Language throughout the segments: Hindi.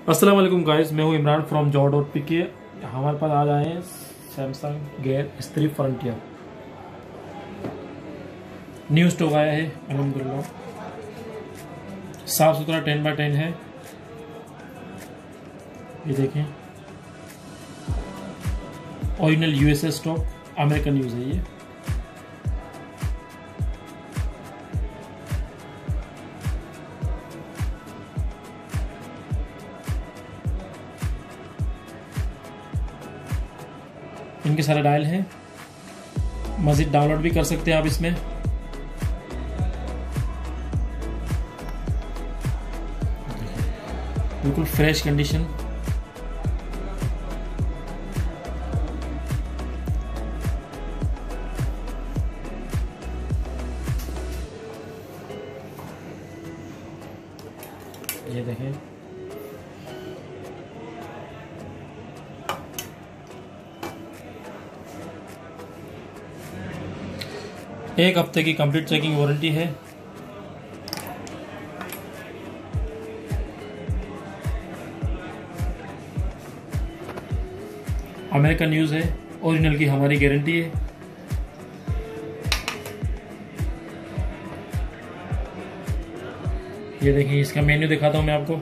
अस्सलाम वालेकुम गाइस, मैं हूं इमरान फ्रॉम job.pk। हमारे पास आज आए हैं Samsung gear S3 frontier. New stock आया है अल्हम्दुलिल्लाह। साफ सुथरा 10x10 है। ये देखें, original USA stock, American use है ये। इनके सारे डायल हैं। मजीद डाउनलोड भी कर सकते हैं आप इसमें। बिल्कुल फ्रेश कंडीशन। ये देखें, एक हफ्ते की कंप्लीट चेकिंग वारंटी है। अमेरिकन यूज है, ओरिजिनल की हमारी गारंटी है। ये देखिए, इसका मेन्यू दिखाता हूं मैं आपको।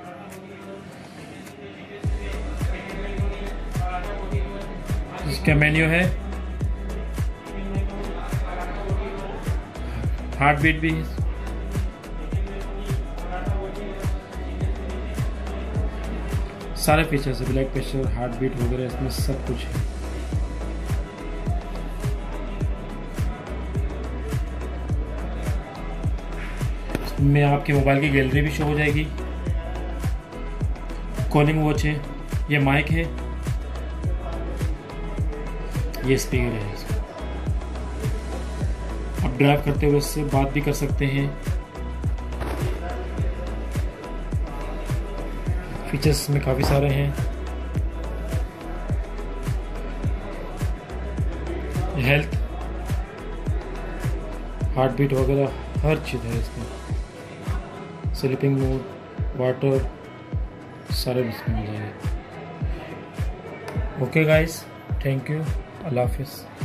इसका मेन्यू है, हार्ट बीट भी है, सारे फीचर्स है, ब्लड प्रेशर, हार्ट बीट वगैरह, इसमें सब कुछ है। इसमें आपके मोबाइल की गैलरी भी शो हो जाएगी। कॉलिंग वॉच है, ये माइक है, ये स्पीकर है। आप ड्राइव करते हुए इससे बात भी कर सकते हैं। फीचर्स में काफ़ी सारे हैं। हेल्थ, हार्ट बीट वगैरह हर चीज़ है इसमें। स्लीपिंग मोड, वाटर, सारे इसमें मिल जाएंगे। ओके गाइस, थैंक यू, अल्लाह हाफिज़।